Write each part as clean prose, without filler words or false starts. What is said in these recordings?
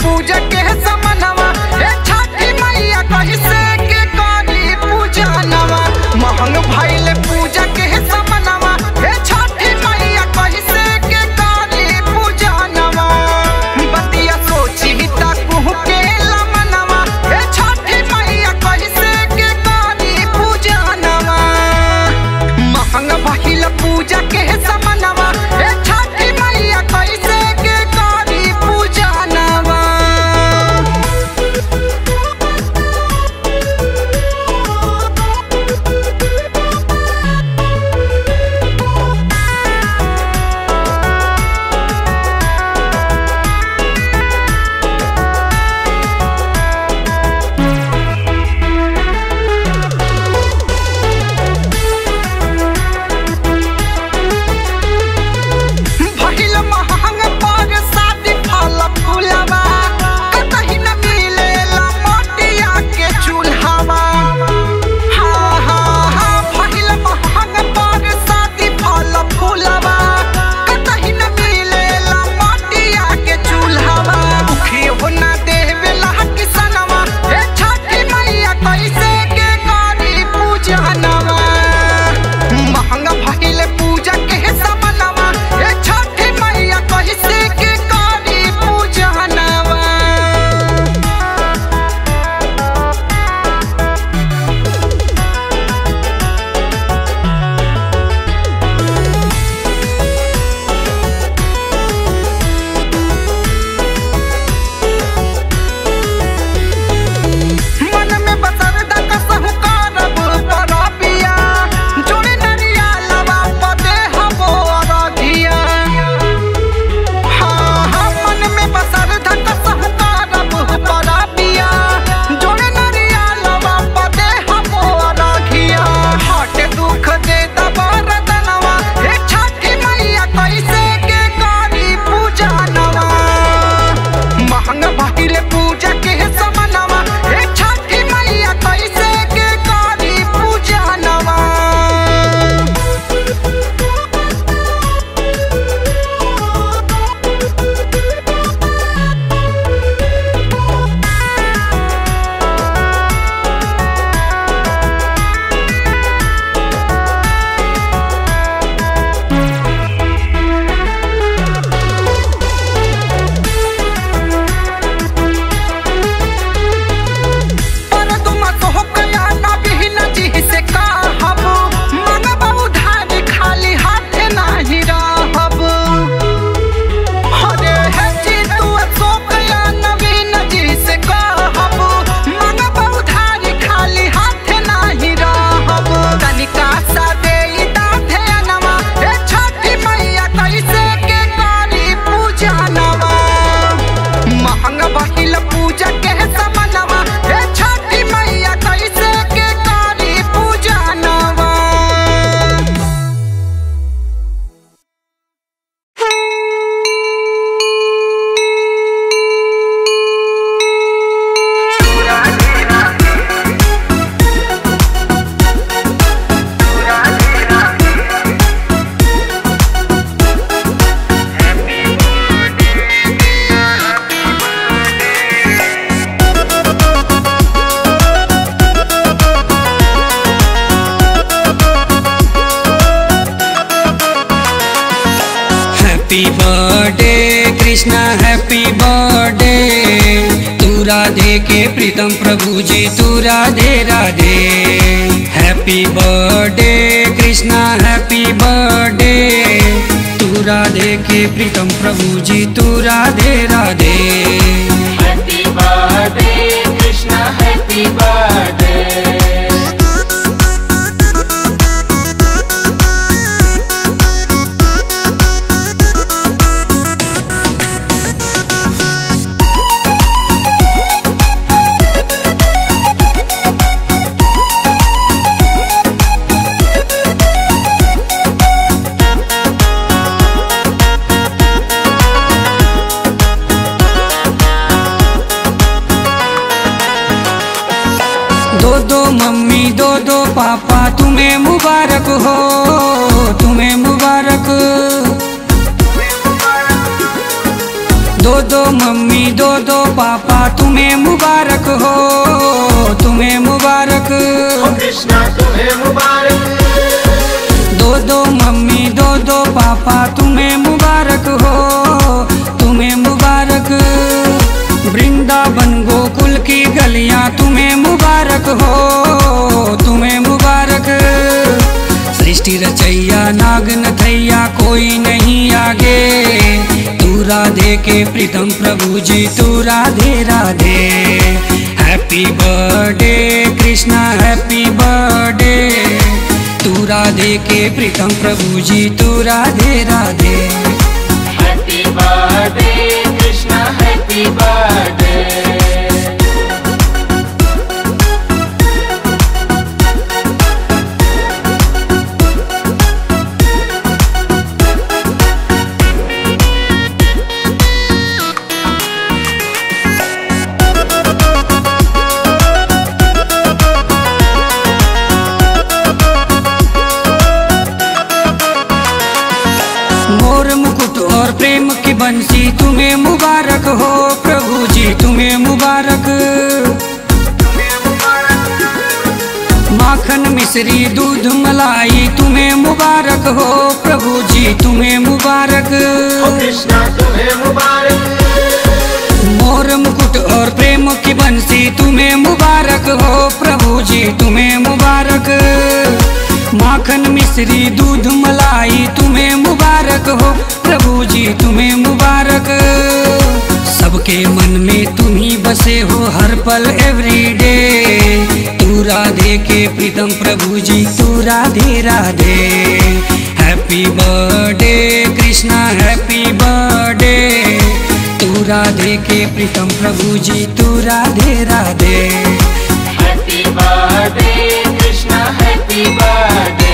पूजा के समनवा हे छठी मैया कैसे के करी पूजा नवा महंग भइल पूजा के समनवा हे छठी मैया कैसे के करी पूजा नवा बतिया सोची त कुहू के लमनवा हे छठी मैया कैसे के करी पूजा नवा महंग भइल पूजा के समनवा हे छठी मैया कैसे के करी पूजा नवा। भइल महंग पर शादी फल फूलवा कतही न मिलेला मटिया के चूल्हावा हाँ हाँ हाँ भइल महंग पर शादी फल फूलवा कतही न मिलेला मटिया के चूल्हावा भूखियो न देवेला किसनवा हे छठी मैया कैसे के करी पूजा नवा महंग भइल पूजा के समनवा हे छठी मैया कैसे के करी पूजा नवा। मन में बसर दा कसहु करब परबिया जोड़े नरिया लवा पदे हबो अरघिया हाँ हाँ मन में बसर दा कसहु करब परबिया जोड़े नरिया लवा पदे हबो अरघिया हट दुख दे दबरदनवा हे छठी मैया कैसे के करी पूजा नवा महंग भइल पूजा के समनवा हे छठी मैया कैसे के करी पूजा नवा। पर तुम सोहकया ना बिन जी से कहब मंगबा उधारी खाली हाथ नाही रहब हरे हे जी तू सोहकया ना बिन जी से कहब मंगबा उधारी खाली हाथ नाही रहब तनिका सा देई दाधे नवा हे छठी मैया कैसे के करी पूजा नवा महंग भइल पूजा के समनवा हे छठी मैया कैसे के करी पूजा नवा। Happy birthday Krishna happy birthday तू राधे के प्रीतम प्रभु जी तू Radhe Radhe happy birthday Krishna happy birthday तू राधे के प्रीतम प्रभु जी तू Radhe Radhe happy birthday Krishna happy birthday दो दो मम्मी दो दो पापा तुम्हें मुबारक हो तुम्हें मुबारक दो दो मम्मी दो दो पापा तुम्हें मुबारक हो, तुम्हें मुबारक। ओ कृष्णा तुम्हें मुबारक। दो दो मम्मी दो दो पापा तुम्हें मुबारक हो, तुम्हें मुबारक। वृंदावन गोकुल की गलियां तुम्हें मुबारक हो, तुम्हें मुबारक। सृष्टि रचैया नाग नथैया कोई नहीं आगे, तू राधे के प्रीतम प्रभु जी तू Radhe Radhe. Happy birthday Krishna happy birthday, तू राधे के प्रीतम प्रभु जी तू Radhe Radhe. Happy birthday Krishna happy birthday. मोर मुकुट और प्रेम की बंसी तुम्हें मुबारक हो प्रभु जी तुम्हें मुबारक। माखन मिश्री दूध मलाई तुम्हें मुबारक हो प्रभु जी तुम्हें मुबारक। ओ कृष्णा तुम्हें मुबारक। मोर मुकुट और प्रेम की बंसी तुम्हें मुबारक हो प्रभु जी तुम्हें मुबारक। माखन मिश्री दूध मलाई तुम्हें मुबारक हो प्रभु जी तुम्हें मुबारक। सबके मन में तुम ही बसे हो हर पल एवरीडे, तू राधे के प्रीतम प्रभु जी तू Radhe Radhe. Happy birthday Krishna happy birthday, तू राधे के प्रीतम प्रभु जी तू Radhe Radhe. Happy birthday Krishna happy birthday.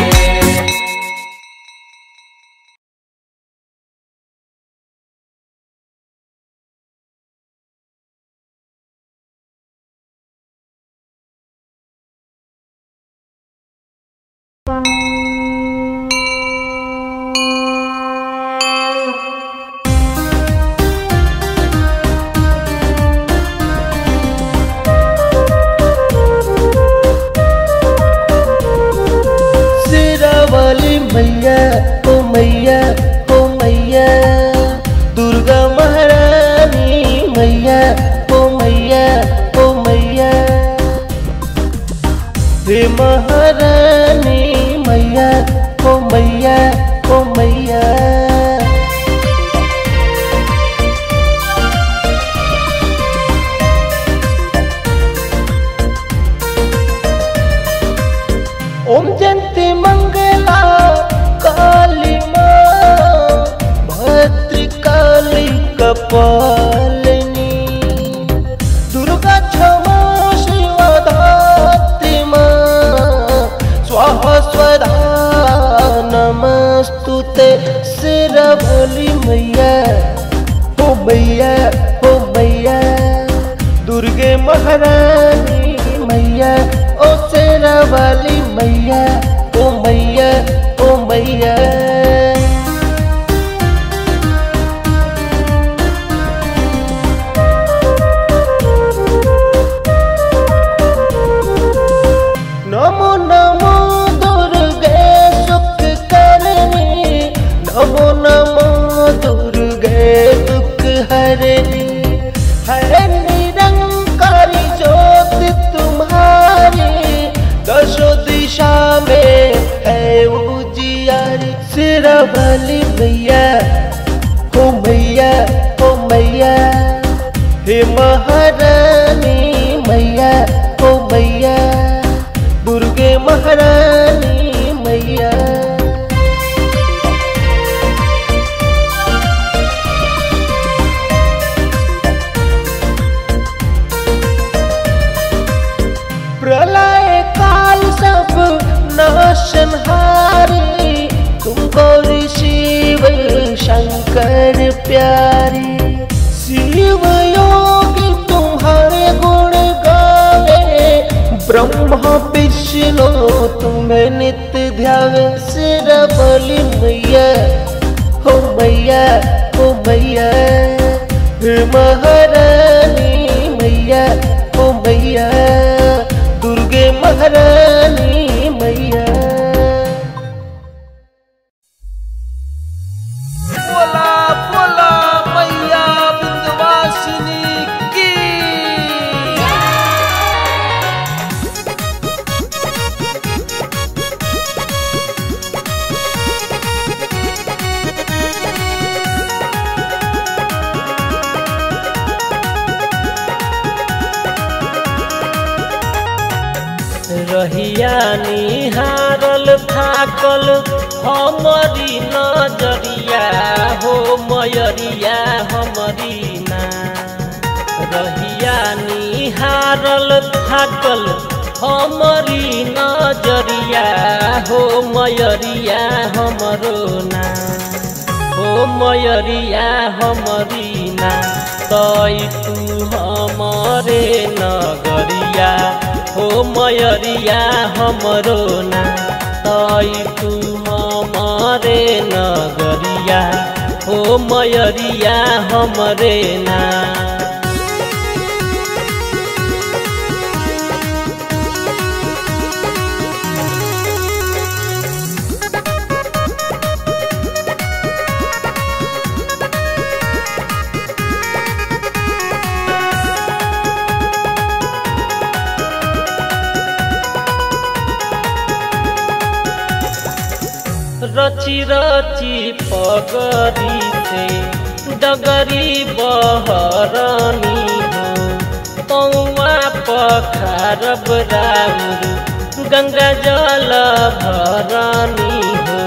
मैया ओ मैया ओ मैया, दुर्गा महारानी मैया ओ मैया ओ मैया। हे महारानी मैया ओ मैया ओ मैया। ओम जयंती मंगला काली माँ, भद्रकाली कपालिनी, दुर्गा क्षमा शिवा धात्री माँ, स्वाहा स्वधा नमस्तुते। सिरवली मैया ओ मैया ओ मैया, दुर्गे महारानी मैया ओ सिरवली मैया ओ मैया ओ मैया। नमो नमो दुर्गे सुख करनी, नमो नमो दुर्गे दुख हरनी। है निरंकारी ज्योति तुम्हारी, दशो दिशा में है उजियारी। सिरवली मैया ओ मैया ओ मैया, हे महारानी मैया ओ मैया, दुर्गे महारानी मैया। प्रलय काल सब नाशनहारी, तुम गौरी शिव शंकर प्यारी। शिव योगी तुम्हारे गुण गावे, ब्रह्मा विष्णु तुम्हें नित्य ध्यावे। सिरवली मैया हो मैया ओ मैया, महारानी मैया ओ मैया दुर्गे महारानी मैया। बोला बोला मैया विंध्यवासिनी की। रहिया निहारल थाकल हमरी नजरिया हो मयरिया हमरी ना। रहिया निहारल थाकल हमरी नजरिया हो मयरिया हमरो ना। हो मयरिया हमरी ना तई तू हमरे नगरिया हो मयरिया हमरो ना तई तू हमरे नगरिया हो मयरिया हमरे ना। रची रची पगरी से डगरी बहरनी हो पौआ पखारब राउर गंगा जल भरनी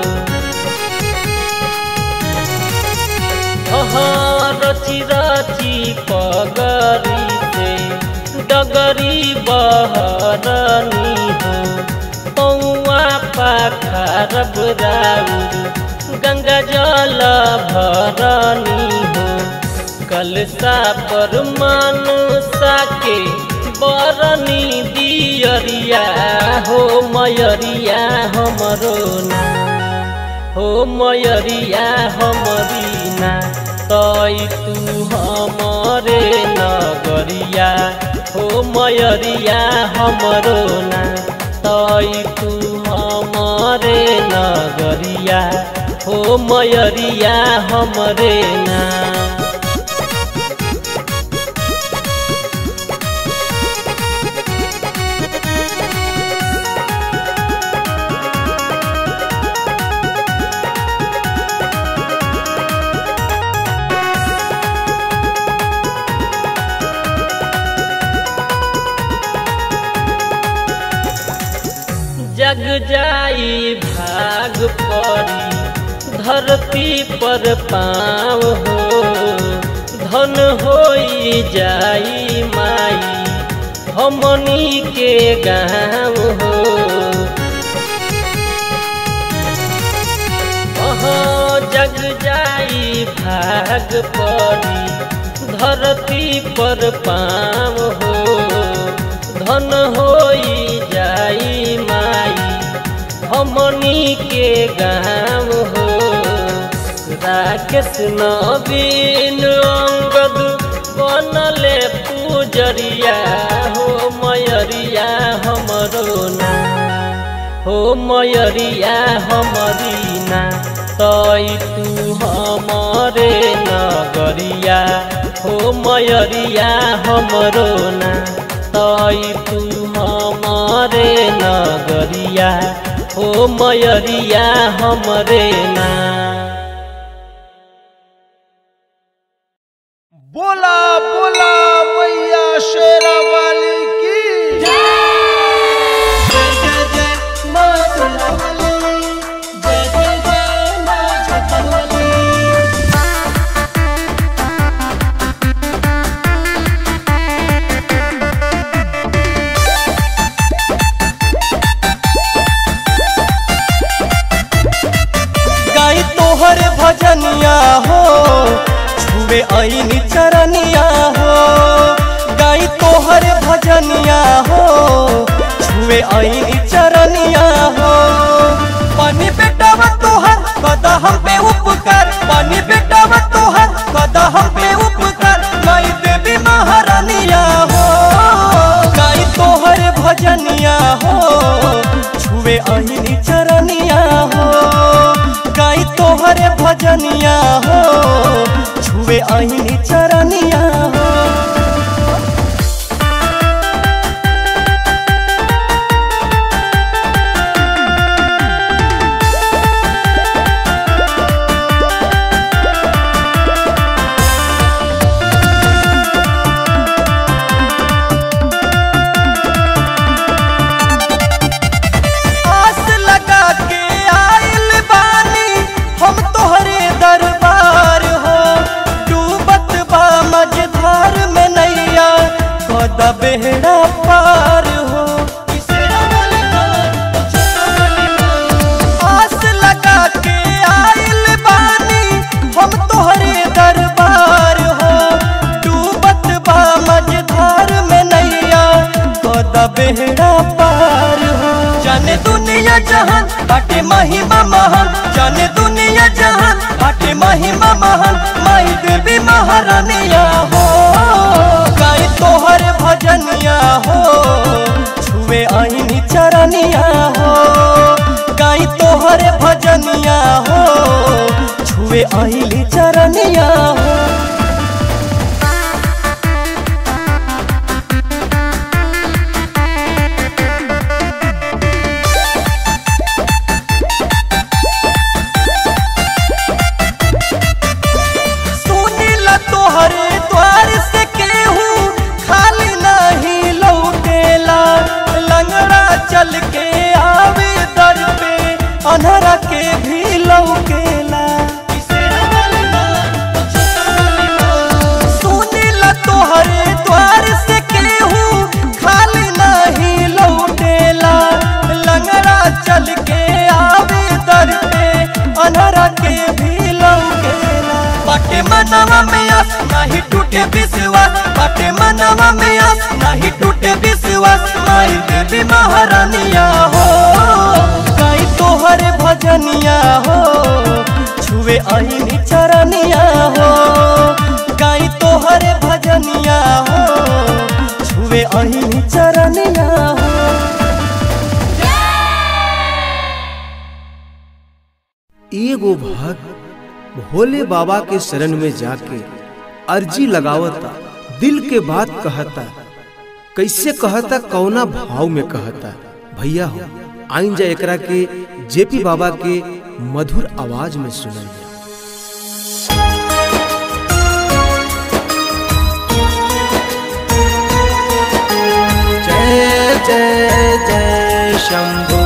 हो। रची रची पगरी से डगरी बहरनी हो पौआ पखारब राउर गंगा जल भरनी हो। कलसा पर मानुषा के बरनी दियरिया हो मयरिया हमरो ना। हो मयरिया हमरी ना तई तू हमरे नगरिया हो मयरिया हमरो ना तई तू हमरे नगरिया हो मयरिया हमरे ना। जग जाई भाग पड़ी धरती पर पाँव हो धन होई जाई माई हमनी के गाँव हो। जग जाई भाग पड़ी धरती पर पाँव हो धन होई जाई माई हमनी के गाँव हो। राकेश नवीन अंगद बनले पूजरिया हो मयरिया हमरो ना। हो मयरिया हमरी ना तई तू हमरे नगरिया हो मयरिया हमरो ना तई तू हमरे नगरिया हो मयरिया हमरे ना। बोला बोला मैया शेरा वाली की जय। जय जय मां शेरा वाली जय जय मां शेरा वाली। गाई तोहर भजनिया हो छुए आईनी चरनिया हो। गाई तोहर भजनिया हो छुए आईनी चरनिया हो। पानी बेटावा तोहर कदा हम पे उपकार पानी बेटावा तोहर कदा हम पे उपकार आईनी चरनिया हो। बेड़ा पार हो आस लगा के आइल बानी हम तोहरे दरबार हो। डूबत बा मझधार में नैया गोदा बेड़ा पार हो। जाने दुनिया जहान बाटे महिमा महान, जाने दुनिया जहान बाटे महिमा महान। माई देवी महारानिया हो गाय तोहर भजनिया हो। छुए आईनी चरनिया हो गाय तोहर भजनिया हो। छुए आईनी चरनिया हो। सुनीला तोहरे द्वार से केहू खाली नहीं लौटेला। लंगड़ा चल के आवे दर पे अनहरा के भी लौकेला। सुनीला तोहरे द्वार से केहू खाली नहीं लौटेला। लंगड़ा चल के आवे दर पे अनहरा के भी लौकेला। बाटे मनवा में आस नहीं टूटे विश्वास, बाटे मनवा में आस नहीं टूटे विश्वास। माई देवी महारानिया हो गाय तोहर भजनिया हो। छुए आईनी चरनिया हो गाय तोहर भजनिया हो। छुए आईनी चरनिया हो। एगो भक्त भोले बाबा के शरण में जाके अर्जी लगावता, दिल के बात कहता। कैसे कहता, कौना भाव में कहता? भैया हो आइन जा एकरा के जेपी बाबा के मधुर आवाज में सुनल जा। जय जय जय शंभु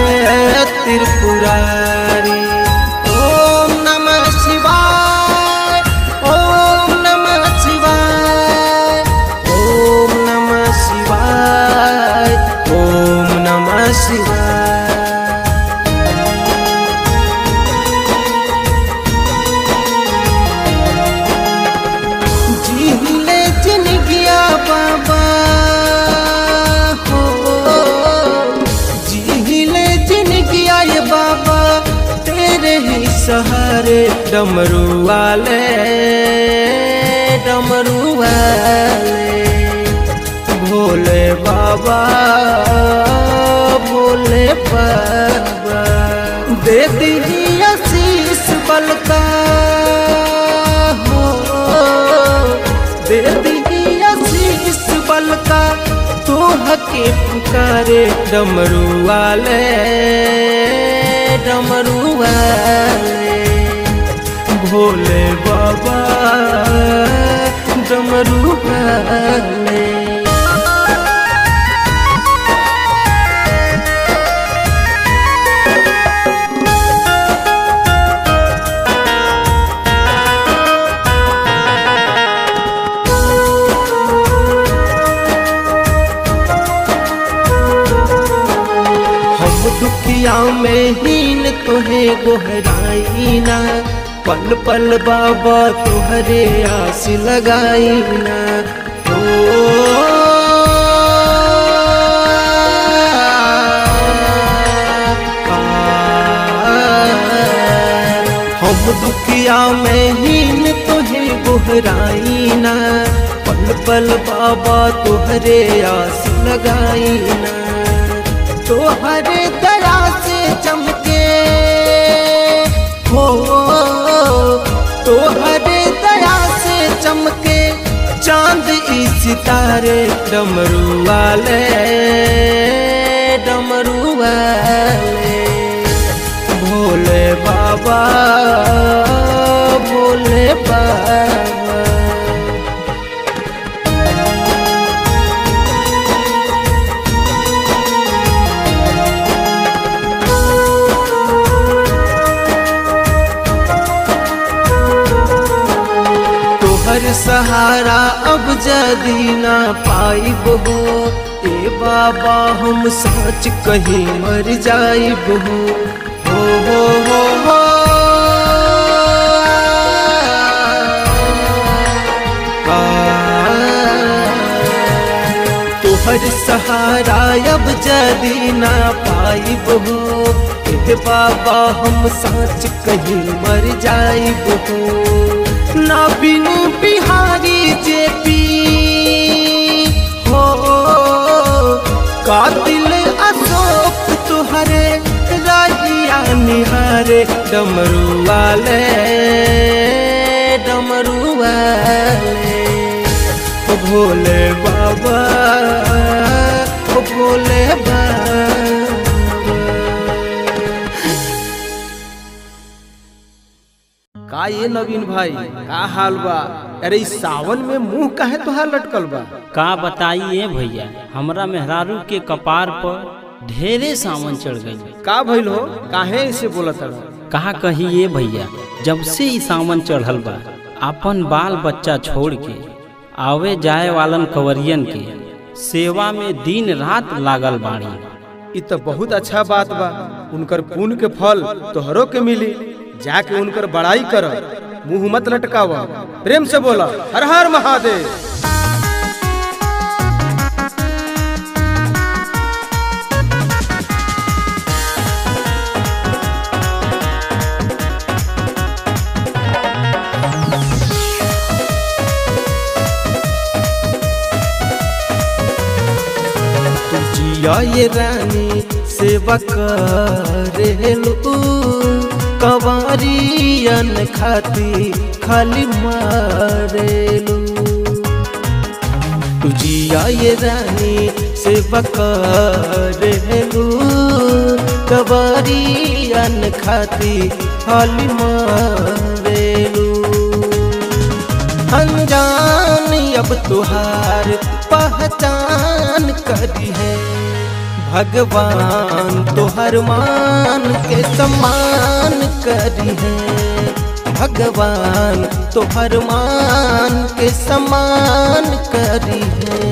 त्रिपुरारी। ओम नमः शिवाय, ओम नमः शिवाय, ओम नमः शिवाय, ओम नमः शिवाय। जीले जिनगिया बाबा हो, जीले जिनगिया ये बाबा तेरे ही सहारे। डमरू वाले डमरू वाले भोले बाबा, भोले बाबा दे दी आशीष बलका हो। दे दी आशीष बलका तू हके पुकारे। डमरू वाले डमरू वाले भोले बाबा डमरू वाले। दुखिया में हीन तोहे गोहराई ना। पल पल बाबा तुहरे आस लगाई ना। हम दुखिया में हीन तुझे गोहराई ना। पल पल बाबा तुहरे आस लगाई ना। तोहरे दया से चमके हो, तोहरे दया से चमके चांद ई सितारे डमरू वाले भोले बाबा भोले बाबा। तोहर सहारा अब जदी ना पाइब हो ए बाबा हम सच कहीं मर जाइब हो तोहर सहारा अब जदी ना पाइब हो ए बाबा हम सच कहीं मर जाइब हो। नवीन बिहारी जेपी हो कातिल अशोक तुहरे राहिया निहारे डमरू वाले भोले बाबा भोले बाबा। का ये नवीन भाई का हाल बा? अरे इस सावन में मुंह काहे तोहार लटकल बा? का बताइए भैया, हमरा मेहरारू के कपार पर ढेरे सावन चढ़ गई। का भइल हो? काहे इसे बोलत रहा? कहा कहिए भैया, जब से ई सावन चढ़ल बा अपन बाल बच्चा छोड़ के आवे जाए वालन कंवरियन के सेवा में दिन रात लागल बाड़ी। इ तो बहुत अच्छा बात बा। उनकर पुण्य के फल तोहरो के मिली। जाके उनकर बड़ाई कर, मुंह मत लटकावा, प्रेम से बोला हर हर महादेव। तुझिया ये रानी सेवा करेलू कंवरियन खाती खाली मारेलू। तुझिया ये रानी सेवा करेलू कंवरियन खाती खाली मारेलू। अनजान अब तुहार पहचान करी है भगवान तोहर मान के सम्मान करी है। भगवान तोहर मान के सम्मान करी है।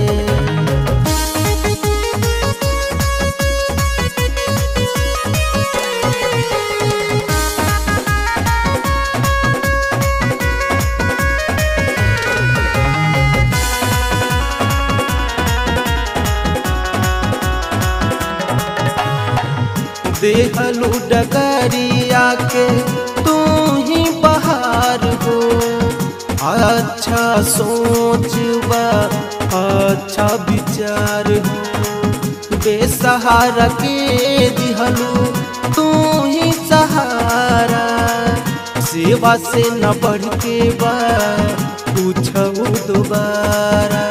देहलू डगरिया के तू ही बहार हो। अच्छा सोच बा अच्छा विचार हो। बेसहारा के दिहलू तू ही सहारा। सेवा से न बढ़ के बा पूछू दोबारा।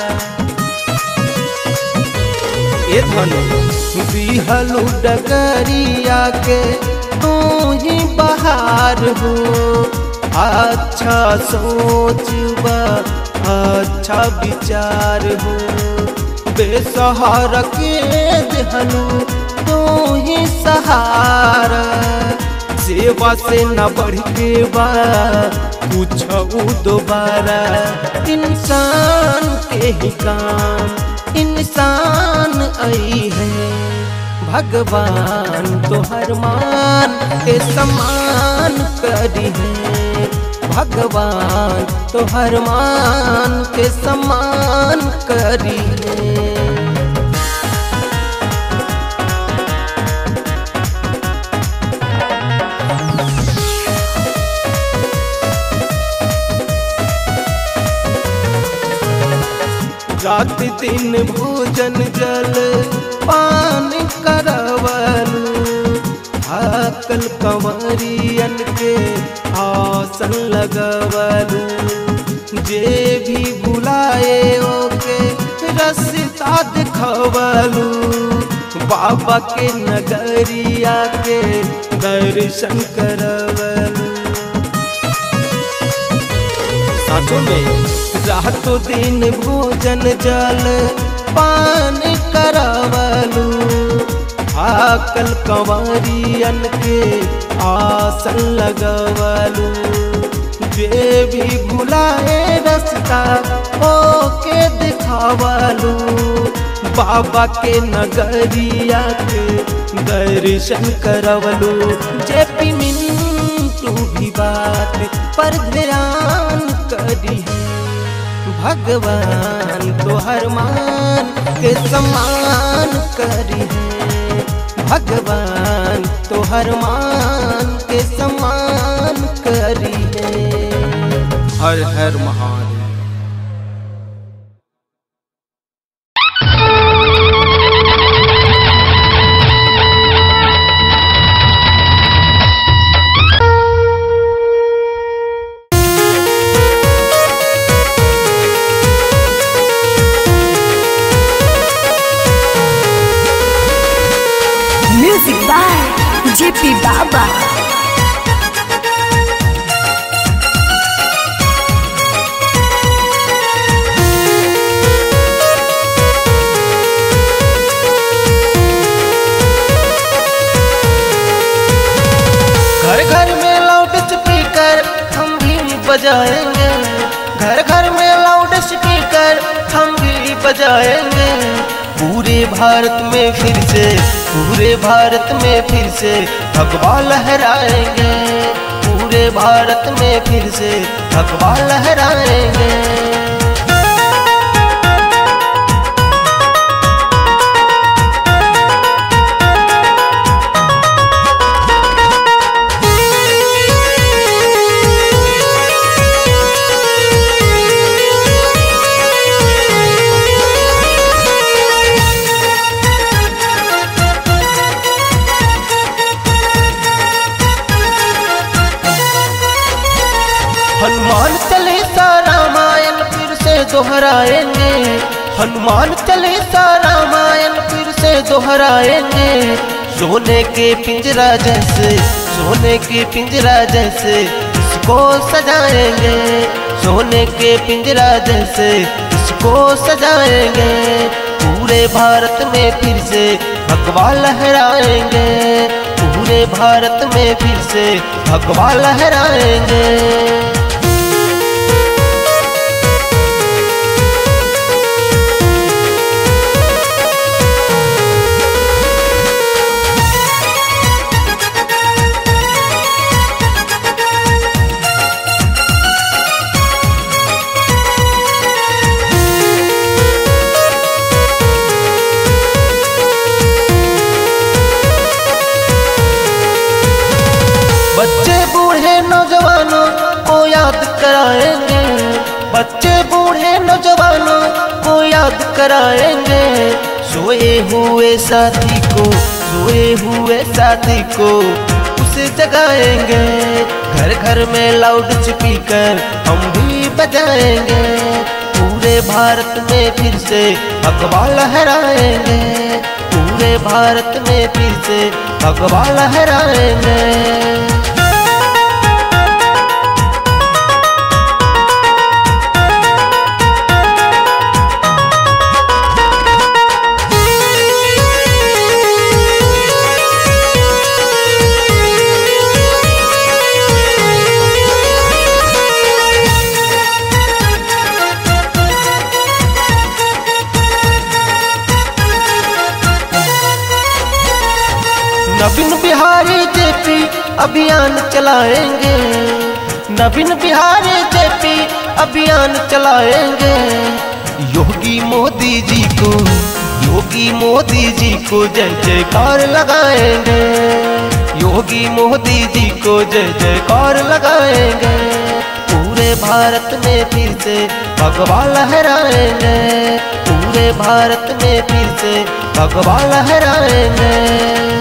ए धनु दिहलू डगरिया के तू ही बहार हो। अच्छा सोच बा अच्छा विचार हो। बेसहारा के दिहलू तू ही सहारा। सेवा से न बढ़ के बा पूछू दोबारा। इंसान के ही काम इंसान आई है। भगवान तोहर मान के सम्मान करी है। भगवान तोहर मान के सम्मान करी है। रात दिन भोजन जल पान करवलू। हाकल कंवरियन के आसन लगवलू। जे भी भुलाए ओके रास्ता दिखवलू। बाबा के नगरिया के दर्शन करवलू। साचों में रातों दिन भोजन जल पान करवलू। आकल कंवरियन के आसन लगवलू। जे भी भुलाए रास्ता ओके दिखावलू। बाबा के नगरिया के दर्शन करवलू। जे पी मिंटू भी बात पर ध्यान करी है। भगवान तो हर मान के सम्मान करी है। भगवान तो हर मान के सम्मान करी है। हर हर Mahadev. Music by JP Baba. घर घर में लाउड स्पीकर हम भी बजाएंगे। घर घर में लाउड स्पीकर हम भी बजाएंगे। पूरे भारत में फिर से, पूरे भारत में फिर से भगवा लहराएंगे। पूरे भारत में फिर से भगवा लहराएंगे। हनुमान चालीसा रामायण फिर से दोहराएंगे। हनुमान चालीसा रामायण फिर से दोहराएंगे। सोने के पिंजरा जैसे, सोने के पिंजरा जैसे इसको सजाएंगे। सोने के पिंजरा जैसे इसको सजाएंगे। पूरे भारत में फिर से भगवा लहराएंगे। पूरे भारत में फिर से भगवा लहराएंगे। बच्चे बूढ़े नौजवानों को याद कराएंगे। बच्चे बूढ़े नौजवानों को याद कराएंगे। सोए हुए साथी को, सोए हुए साथी को उसे जगाएंगे। घर घर में लाउड स्पीकर हम भी बजाएंगे। पूरे भारत में फिर से भगवा लहराएंगे। पूरे भारत में फिर से भगवा लहराएंगे। नवीन बिहारी जेपी अभियान चलाएंगे। नवीन बिहारी जेपी अभियान चलाएंगे। योगी मोदी जी को, योगी मोदी जी को जय जयकार लगाएंगे। योगी मोदी जी को जय जयकार लगाएंगे। पूरे भारत में फिर से भगवा लहराएंगे। पूरे भारत में फिर से भगवा लहराएंगे।